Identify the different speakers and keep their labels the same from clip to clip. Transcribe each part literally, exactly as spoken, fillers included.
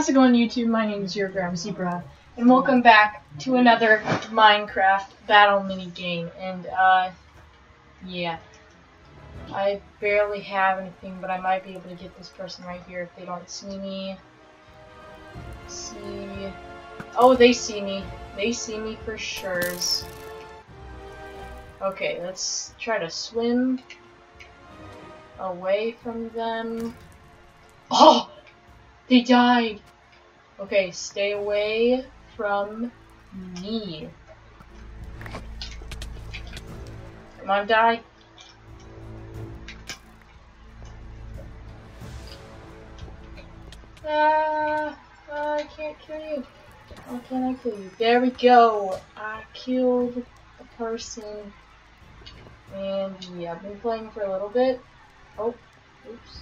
Speaker 1: How's it going, YouTube? My name is your Grandma Zebra, and welcome back to another Minecraft battle mini game. And uh, yeah, I barely have anything, but I might be able to get this person right here if they don't see me. Let's see, oh, they see me. They see me for sure. Okay, let's try to swim away from them. Oh, they died. Okay, stay away from me. Come on, die. Ah, ah, I can't kill you. How can I kill you? There we go. I killed a person. And yeah, I've been playing for a little bit. Oh, oops.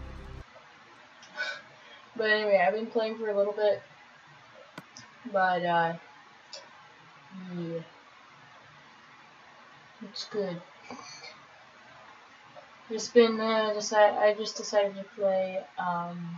Speaker 1: But anyway, I've been playing for a little bit. But, uh, yeah. It's good. Just been, uh, decide I just decided to play, um,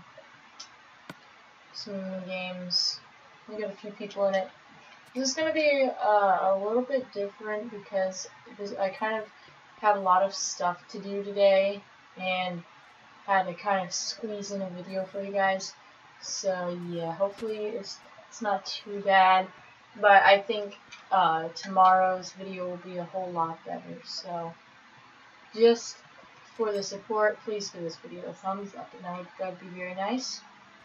Speaker 1: some games. We got a few people in it. This is gonna be, uh, a little bit different because this, I kind of had a lot of stuff to do today, and had to kind of squeeze in a video for you guys. So, yeah, hopefully it's, it's not too bad. But I think uh, tomorrow's video will be a whole lot better. So, just for the support, please give this video a thumbs up, and that would, that would be very nice.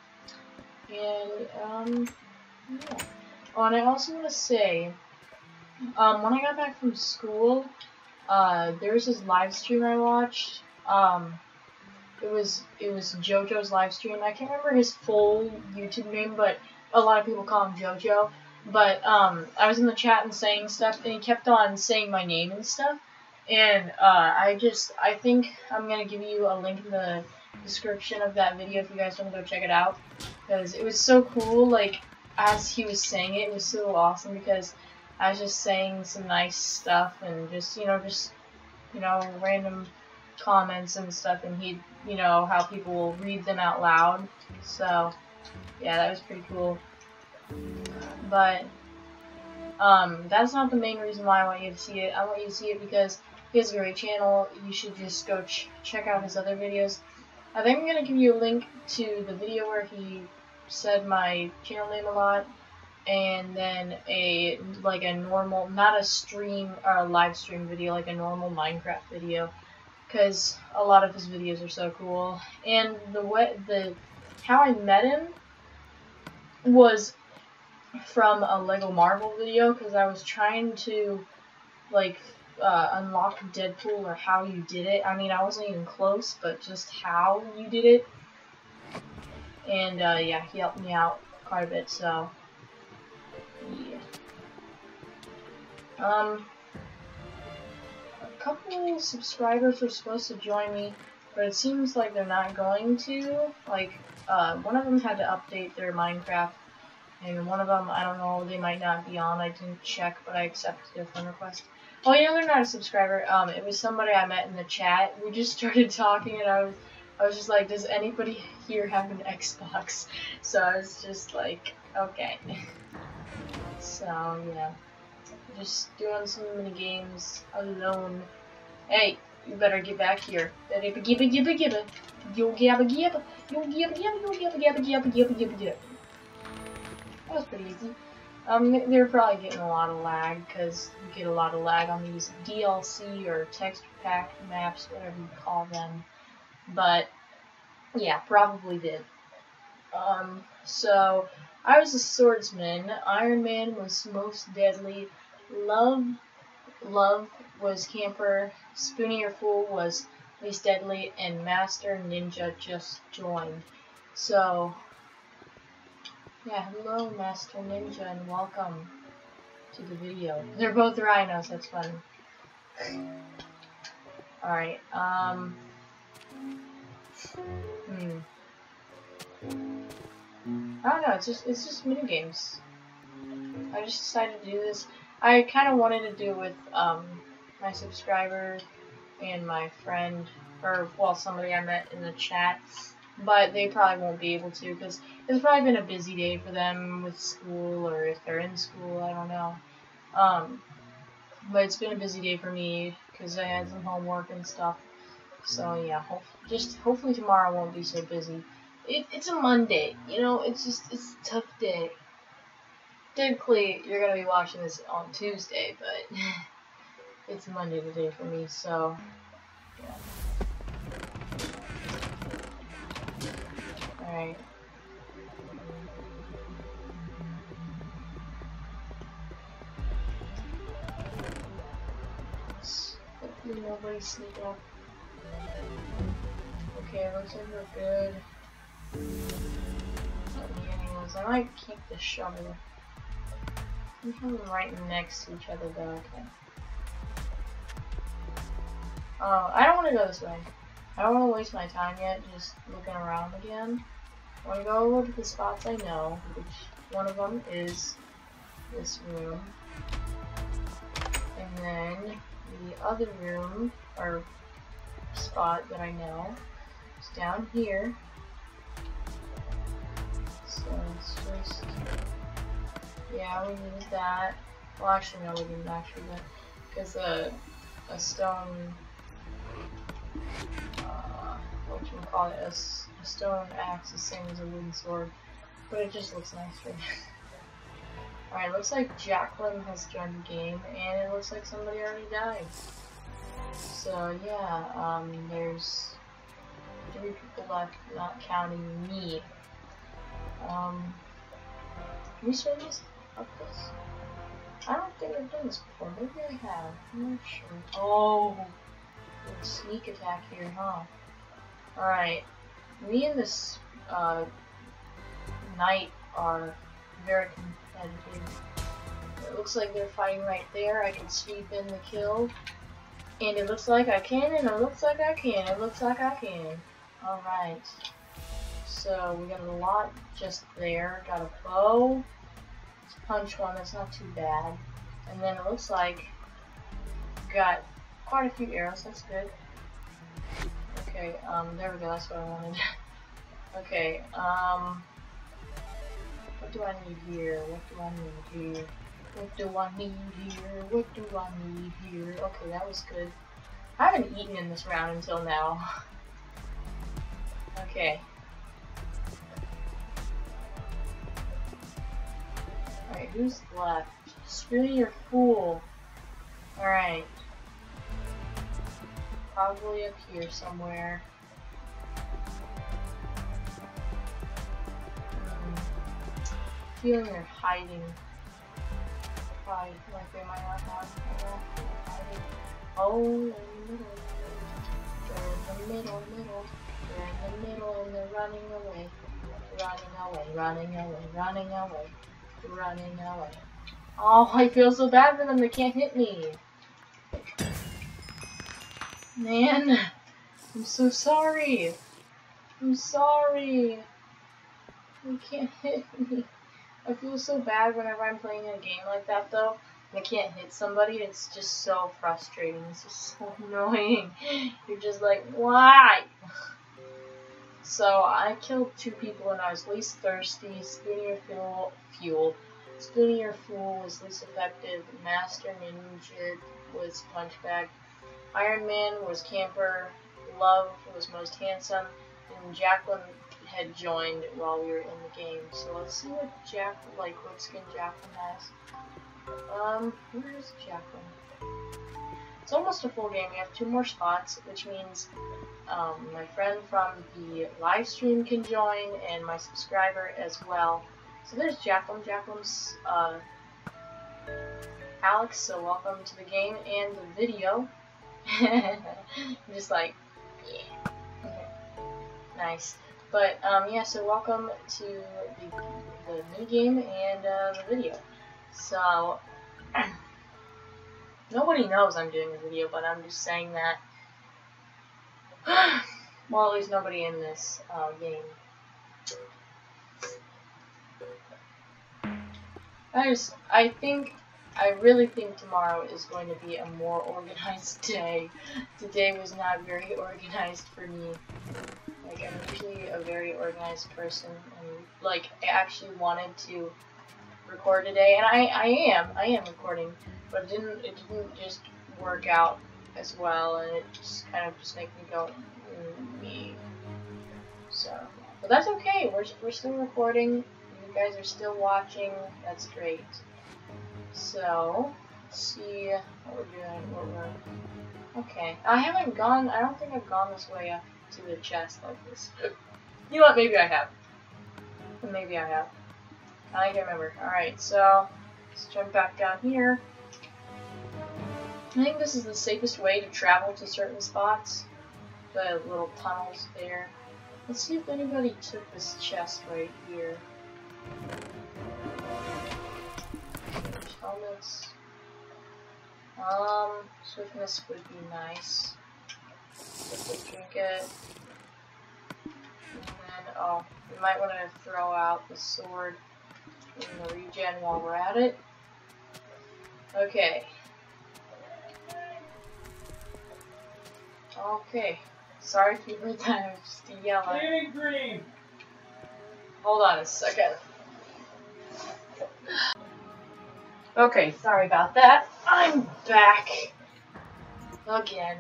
Speaker 1: And, um, yeah. Oh, and I also want to say, um, when I got back from school, uh, there was this live stream I watched. Um, it was, it was JoJo's live stream. I can't remember his full YouTube name, but a lot of people call him JoJo. But, um, I was in the chat and saying stuff, and he kept on saying my name and stuff, and, uh, I just, I think I'm gonna give you a link in the description of that video if you guys want to go check it out, because it was so cool, like, as he was saying it, it was so awesome, because I was just saying some nice stuff, and just, you know, just, you know, random comments and stuff, and he, you know, how people will read them out loud, so, yeah, that was pretty cool. But, um, that's not the main reason why I want you to see it. I want you to see it because he has a great channel. You should just go ch check out his other videos. I think I'm going to give you a link to the video where he said my channel name a lot, and then a, like a normal, not a stream, or a live stream video, like a normal Minecraft video, because a lot of his videos are so cool. And the way, the, how I met him was from a Lego Marvel video, because I was trying to, like, uh, unlock Deadpool, or how you did it. I mean, I wasn't even close, but just how you did it. And, uh, yeah, he helped me out quite a bit, so, yeah. Um, a couple subscribers were supposed to join me, but it seems like they're not going to. Like, uh, one of them had to update their Minecraft, and one of them, I don't know, they might not be on. I didn't check, but I accepted their friend request. Oh, you know, they're not a subscriber. Um, it was somebody I met in the chat. We just started talking, and I was, I was just like, does anybody here have an Xbox? So I was just like, okay. So, yeah. Just doing some mini games alone. Hey, you better get back here. Better gibba gibba gibba. Yo gabba gibba. Yo gibba gibba. Yo gabba gabba gibba gibba gibba gibba. That was pretty easy. Um, they're probably getting a lot of lag, because you get a lot of lag on these D L C or texture pack maps, whatever you call them. But, yeah, probably did. Um, so, I was a swordsman, Iron Man was most deadly, Love, Love was camper, Spoonie or Fool was least deadly, and Master Ninja just joined. So, yeah, hello Master Ninja, and welcome to the video. They're both rhinos, that's funny. Alright, um... Hmm. I don't know, it's just, it's just mini games. I just decided to do this. I kind of wanted to do it with, um, my subscriber and my friend, or, well, somebody I met in the chat. but they probably won't be able to because it's probably been a busy day for them with school, or if they're in school, I don't know. Um, but it's been a busy day for me because I had some homework and stuff. So yeah, hope, just hopefully tomorrow won't be so busy. It, it's a Monday, you know. It's just it's a tough day. Typically, you're gonna be watching this on Tuesday, but it's Monday today for me. So yeah. All right. Hopefully nobody sneak up. Okay, looks like we're good. Anyways, I might keep the shovel. We have them right next to each other though, okay. Oh, I don't want to go this way. I don't want to waste my time yet just looking around again. I want to go look at the spots I know, which one of them is this room. And then the other room, or spot that I know, is down here. So it's just, yeah, we use that. Well, actually, no, we didn't actually, but because a, a stone, uh, what you call it, a, a stone axe is the same as a wooden sword, but it just looks nicer. Alright, looks like Jacqueline has joined the game, and it looks like somebody already died. So yeah, um, there's three people left, not counting me. Um, can we swim this up this? I don't think I've done this before. Maybe I have. I'm not sure. Oh, sneak attack here, huh? Alright, me and this uh, knight are very competitive. It looks like they're fighting right there. I can sweep in the kill. And it looks like I can, and it looks like I can. It looks like I can. Alright. So we got a lot just there. Got a bow. Let's punch one, that's not too bad. And then it looks like got quite a few arrows, that's good. Okay, um, there we go, that's what I wanted. Okay, um, what do I need here? What do I need here? What do I need here? What do I need here? Okay, that was good. I haven't eaten in this round until now. Okay. Alright, who's left? Spoonie, you're fool. Alright. Probably up here somewhere. Hmm. Feeling they're hiding. Probably like they might not have hiding. Oh, in the middle. They're in the middle, middle. They're in the middle and they're running away. Running away, running away, running away. Running away. Oh, I feel so bad for them, they can't hit me. Man, I'm so sorry. I'm sorry. You can't hit me. I feel so bad whenever I'm playing a game like that though. And I can't hit somebody, it's just so frustrating. It's just so annoying. You're just like, why? So I killed two when I was least thirsty. Spoonie or Fuel, Fuel. Spoonie or Fool was least effective. Master Ninja was Punchbag. Iron Man was Camper. Love was most handsome. And Jacqueline had joined while we were in the game. So let's see what Jack, like what skin Jacqueline has. Um, where is Jacqueline? It's almost a full game. We have two more spots, which means um, my friend from the live stream can join, and my subscriber as well. So there's Jacqueline. Jacqueline's uh, Alex, so welcome to the game and the video. Just like, yeah. Okay. Nice. But, um, yeah, so welcome to the, the mini game and uh, the video. So, nobody knows I'm doing a video, but I'm just saying that. Well, at least nobody in this uh, game. I just, I think, I really think tomorrow is going to be a more organized day. Today was not very organized for me. Like, I'm usually a very organized person, and like, I actually wanted to record today, and I, I am, I am recording, but it didn't, it didn't just work out as well, and it just kind of just made me go, mm, me. So, but that's okay. We're we're still recording. You guys are still watching. That's great. So, let's see what we're doing. What we're okay. I haven't gone. I don't think I've gone this way up to the chest like this. You know what? Maybe I have. Maybe I have. I can't remember. All right. So, let's jump back down here. I think this is the safest way to travel to certain spots. The little tunnels there. Let's see if anybody took this chest right here. Helmets. Um, swiftness would be nice. Quickly drink it. And then, oh, we might want to throw out the sword in the regen while we're at it. Okay. Okay. Sorry if you heard that, I was just yelling.
Speaker 2: Green, green.
Speaker 1: Hold on a second. Okay, sorry about that. I'm back. Again.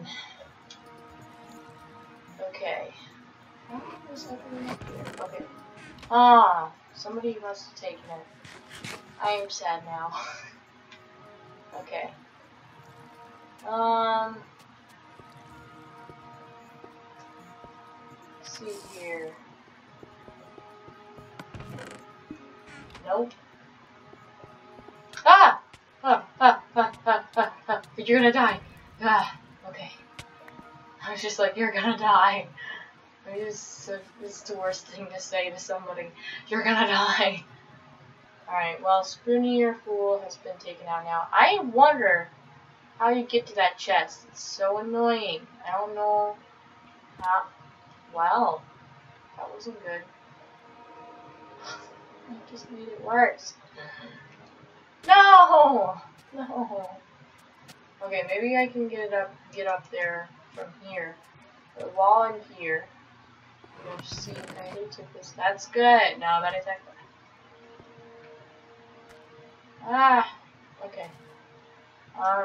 Speaker 1: Okay. What is happening up here? Okay. Ah, somebody must have taken it. I am sad now. Okay. Um... See here. Nope. Ah! Ah! Ah! Ah! Ah! Ah! Ah! You're gonna die. Ah! Okay. I was just like, you're gonna die. This is the worst thing to say to somebody. You're gonna die. Alright, well, Spoonier Fool has been taken out now. I wonder how you get to that chest. It's so annoying. I don't know how. Wow, that wasn't good. I just made it worse. No! No! Okay, maybe I can get it up, get up there from here. But while I'm here, you'll just see I took this. That's good. Now that is actually. Ah, okay. Uh,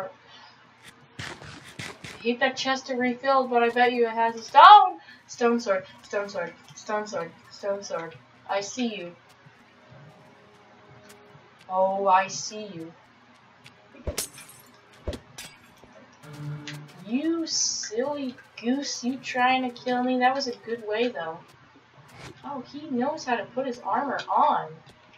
Speaker 1: I hate that chest to refill, but I bet you it has a stone! Stone sword, stone sword, stone sword, stone sword. I see you. Oh, I see you. You silly goose, you trying to kill me? That was a good way, though. Oh, he knows how to put his armor on.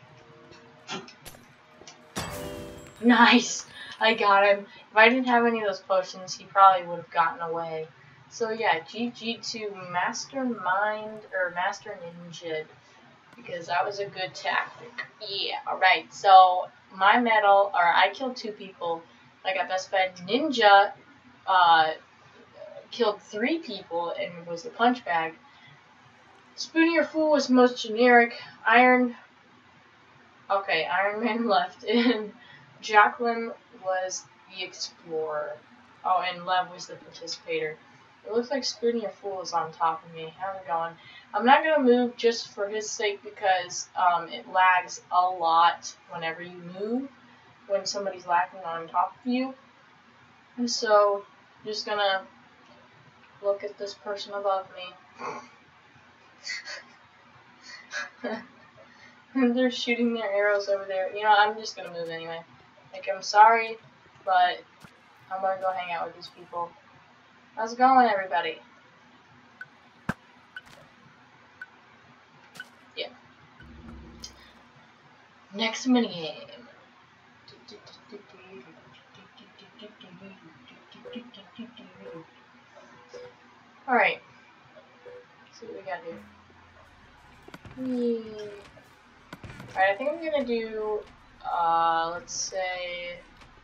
Speaker 1: Nice! I got him. If I didn't have any of those potions, he probably would have gotten away. So yeah, G G to Mastermind, or Master Ninja, because that was a good tactic. Yeah, alright, so my medal, or I killed two people, I got Best Fed. Ninja uh, killed three people and was the punch bag. Spoonier Fool was most generic. Iron, okay, Iron Man left, and Jacqueline was the explorer. Oh, and Lev was the participator. It looks like Spoonier Fool is on top of me. How's it going? I'm not going to move just for his sake because um, it lags a lot whenever you move, when somebody's lagging on top of you. And so, I'm just going to look at this person above me. And they're shooting their arrows over there. You know, I'm just going to move anyway. Like, I'm sorry, but I'm going to go hang out with these people. How's it going, everybody? Yeah. Next minigame. Alright. Let's see what we got here. Alright, I think I'm gonna do, uh, let's say,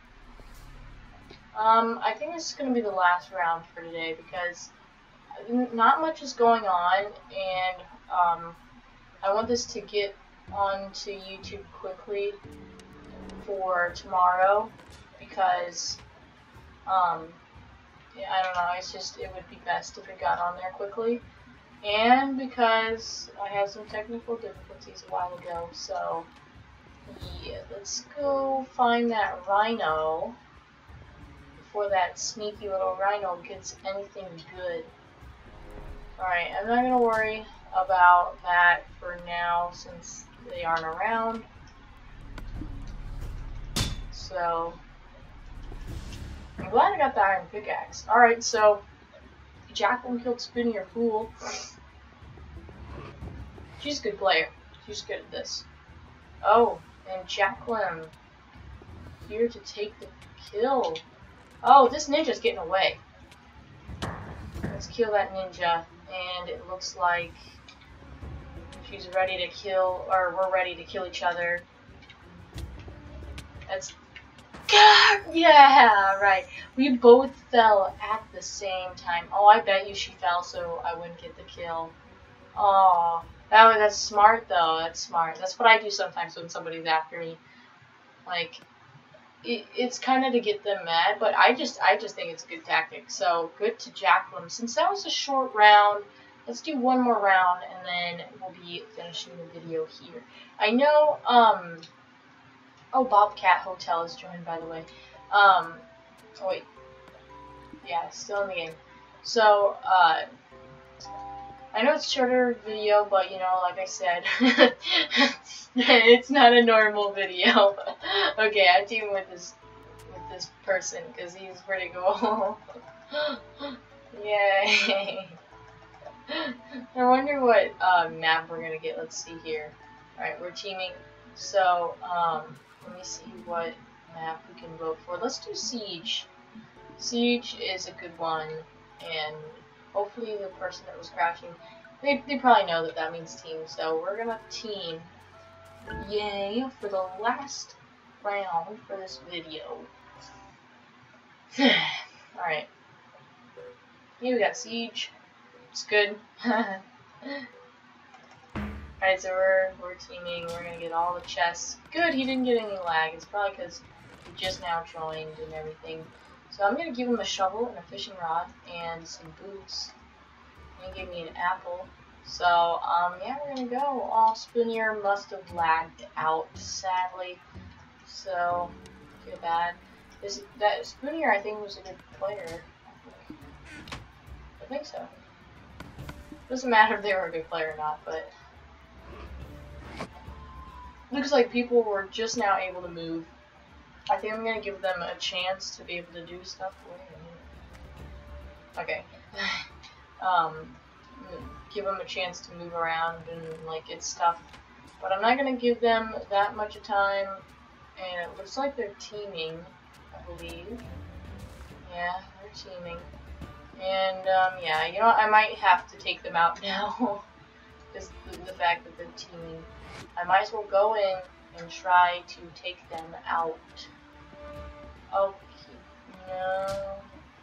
Speaker 1: Um, I think this is going to be the last round for today because not much is going on, and um, I want this to get onto YouTube quickly for tomorrow because, um, yeah, I don't know, it's just, it would be best if it got on there quickly. And because I had some technical difficulties a while ago, so yeah, let's go find that rhino before that sneaky little rhino gets anything good. Alright, I'm not gonna worry about that for now since they aren't around. So, I'm glad I got the iron pickaxe. Alright, so Jacqueline killed Spoonie, your fool. She's a good player. She's good at this. Oh, and Jacqueline here to take the kill. Oh, this ninja's getting away. Let's kill that ninja. And it looks like she's ready to kill, or we're ready to kill each other. That's... Yeah, right. We both fell at the same time. Oh, I bet you she fell so I wouldn't get the kill. Oh, that, that's smart though. That's smart. That's what I do sometimes when somebody's after me. Like, it, it's kind of to get them mad, but I just I just think it's a good tactic. So good to Jacqueline. Since that was a short round, let's do one more round and then we'll be finishing the video here. I know. Um. Oh, Bobcat Hotel is joined, by the way. Um. Oh wait. Yeah, still in the game. So, uh. I know it's shorter video, but you know, like I said, it's not a normal video. Okay, I'm teaming with this with this person because he's pretty cool. Yay! I wonder what uh, map we're gonna get. Let's see here. All right, we're teaming. So, um, let me see what map we can vote for. Let's do Siege. Siege is a good one, and hopefully the person that was crashing, they, they probably know that that means team, so we're gonna team, yay, for the last round for this video. Alright. Here we got Siege. It's good. Alright, so we're, we're teaming, we're gonna get all the chests. Good, he didn't get any lag, it's probably because he just now joined and everything. So I'm going to give him a shovel and a fishing rod and some boots. And give me an apple. So, um, yeah, we're going to go. Oh, Spoonier must have lagged out, sadly. So, too bad. Is that Spoonier, I think, was a good player. I think so. Doesn't matter if they were a good player or not, but... Looks like people were just now able to move. I think I'm gonna give them a chance to be able to do stuff. Okay. um, give them a chance to move around and like get stuff, but I'm not gonna give them that much time. And it looks like they're teaming, I believe. Yeah, they're teaming. And um, yeah, you know what? I might have to take them out now. Just the, the fact that they're teaming. I might as well go in and try to take them out. Okay, no.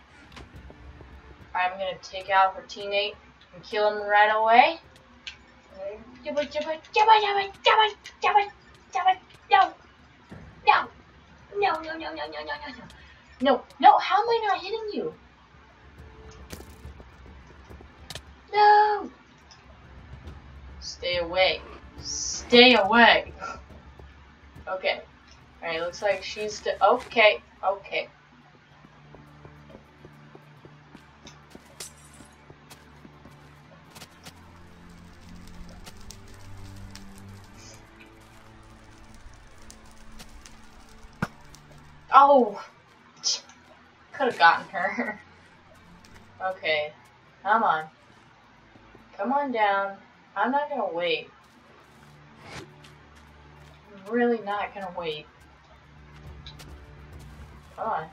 Speaker 1: I'm gonna take out her teammate and kill him right away. No! No! No, no, no, no, no, no, no, no. No, no, how am I not hitting you? No! Stay away. Stay away. Okay. Alright, looks like she's st- okay, okay. Oh! Could have gotten her. Okay. Come on. Come on down. I'm not gonna wait. I'm really not gonna wait. Come on.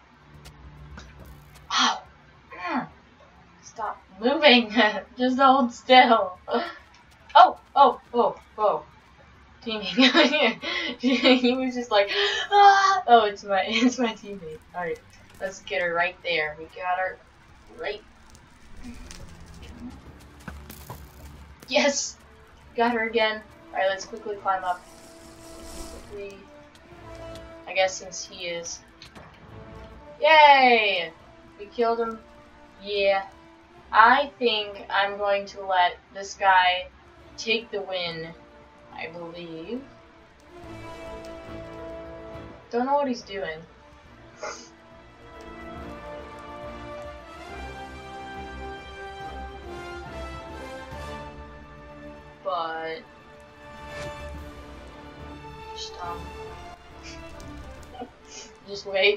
Speaker 1: Ow! Mm. Stop moving! Just hold still. Oh! Oh! Oh! Oh! Teaming. He was just like, ah! Oh, it's my, it's my teammate. Alright, let's get her right there. We got her right. Yes! Got her again. Alright, let's quickly climb up. Quickly. I guess since he is. Yay! We killed him. Yeah. I think I'm going to let this guy take the win, I believe. Don't know what he's doing. But just um just wait.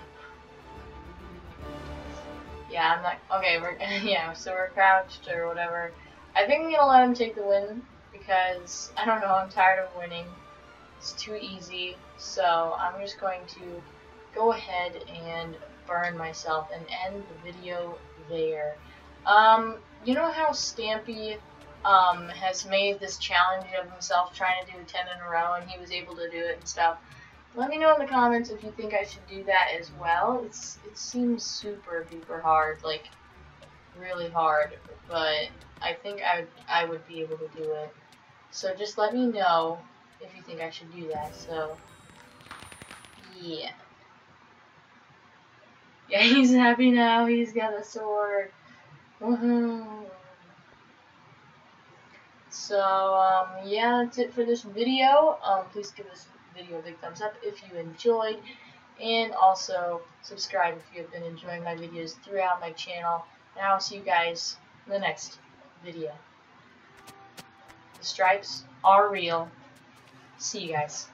Speaker 1: Yeah, I'm not okay, we're yeah, so we're crouched or whatever. I think I'm gonna let him take the win because I don't know, I'm tired of winning. It's too easy, so I'm just going to go ahead and burn myself and end the video there. Um, you know how Stampy um, has made this challenge of himself trying to do ten in a row and he was able to do it and stuff? Let me know in the comments if you think I should do that as well. It's It seems super duper hard, like really hard, but I think I would, I would be able to do it. So just let me know if you think I should do that. So yeah. Yeah, he's happy now. He's got a sword. Woohoo. So, um, yeah, that's it for this video. Um, please give this video a big thumbs up if you enjoyed. And also, subscribe if you have been enjoying my videos throughout my channel. And I'll see you guys in the next video. The stripes are real. See you guys.